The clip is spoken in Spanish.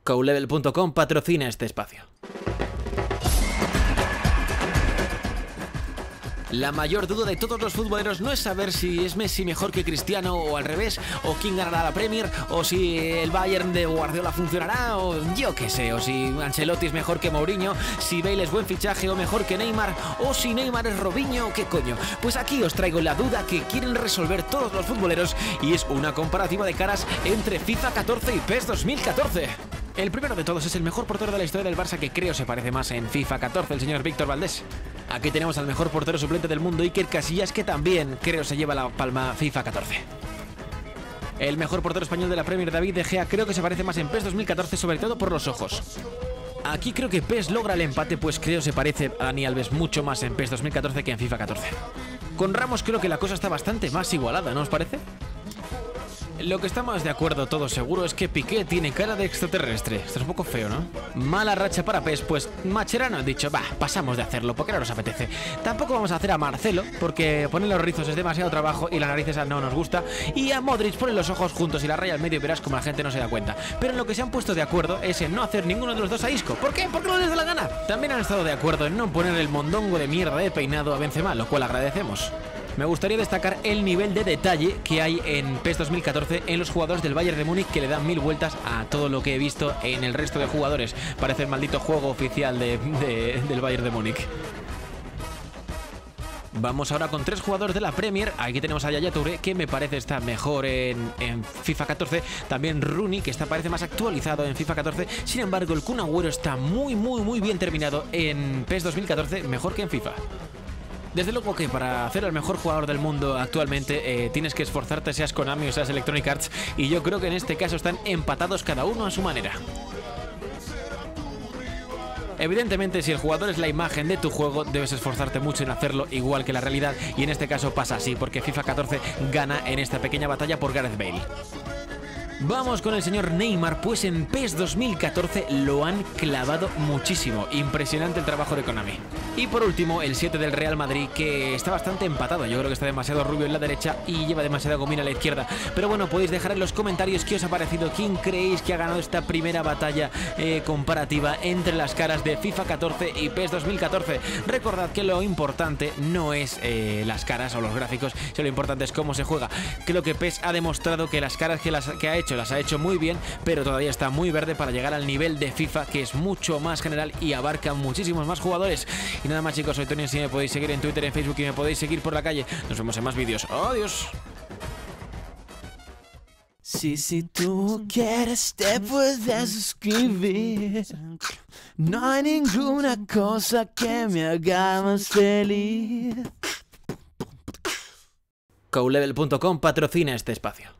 CoLevel.com patrocina este espacio. La mayor duda de todos los futboleros no es saber si es Messi mejor que Cristiano o al revés, o quién ganará la Premier, o si el Bayern de Guardiola funcionará, o yo qué sé, o si Ancelotti es mejor que Mourinho, si Bale es buen fichaje o mejor que Neymar, o si Neymar es Robinho o qué coño. Pues aquí os traigo la duda que quieren resolver todos los futboleros y es una comparativa de caras entre FIFA 14 y PES 2014. El primero de todos es el mejor portero de la historia del Barça, que creo se parece más en FIFA 14, el señor Víctor Valdés. Aquí tenemos al mejor portero suplente del mundo, Iker Casillas, que también creo se lleva la palma FIFA 14. El mejor portero español de la Premier, David De Gea, creo que se parece más en PES 2014, sobre todo por los ojos. Aquí creo que PES logra el empate, pues creo se parece a Dani Alves mucho más en PES 2014 que en FIFA 14. Con Ramos creo que la cosa está bastante más igualada, ¿no os parece? Lo que estamos de acuerdo todos seguro es que Piqué tiene cara de extraterrestre. Esto es un poco feo, ¿no? Mala racha para PES, pues Mascherano ha dicho, pasamos de hacerlo porque no nos apetece. Tampoco vamos a hacer a Marcelo, porque poner los rizos es demasiado trabajo y la nariz esa no nos gusta. Y a Modric ponen los ojos juntos y la raya al medio y verás como la gente no se da cuenta. Pero en lo que se han puesto de acuerdo es en no hacer ninguno de los dos a Isco. ¿Por qué? Porque no les da la gana. También han estado de acuerdo en no poner el mondongo de mierda de peinado a Benzema, lo cual agradecemos. Me gustaría destacar el nivel de detalle que hay en PES 2014 en los jugadores del Bayern de Múnich, que le dan mil vueltas a todo lo que he visto en el resto de jugadores. Parece el maldito juego oficial del Bayern de Múnich. Vamos ahora con tres jugadores de la Premier. Aquí tenemos a Yaya Touré, que me parece está mejor en FIFA 14. También Rooney, que parece más actualizado en FIFA 14. Sin embargo, el Kun Agüero está muy bien terminado en PES 2014, mejor que en FIFA. Desde luego que para hacer al mejor jugador del mundo actualmente tienes que esforzarte, seas Konami o seas Electronic Arts, y yo creo que en este caso están empatados cada uno a su manera. Evidentemente, si el jugador es la imagen de tu juego, debes esforzarte mucho en hacerlo igual que la realidad, y en este caso pasa así, porque FIFA 14 gana en esta pequeña batalla por Gareth Bale. Vamos con el señor Neymar, pues en PES 2014 lo han clavado muchísimo. Impresionante el trabajo de Konami. Y por último, el 7 del Real Madrid, que está bastante empatado. Yo creo que está demasiado rubio en la derecha y lleva demasiada gomina a la izquierda. Pero bueno, podéis dejar en los comentarios qué os ha parecido, quién creéis que ha ganado esta primera batalla comparativa entre las caras de FIFA 14 y PES 2014. Recordad que lo importante no es las caras o los gráficos, sino lo importante es cómo se juega. Creo que PES ha demostrado que las caras que ha hecho las ha hecho muy bien, pero todavía está muy verde para llegar al nivel de FIFA, que es mucho más general y abarca muchísimos más jugadores. Y nada más, chicos, soy Tony, si me podéis seguir en Twitter, en Facebook y me podéis seguir por la calle. Nos vemos en más vídeos. ¡Adiós! Si tú quieres te puedes suscribir. No hay ninguna cosa que me haga más feliz. CoLevel.com patrocina este espacio.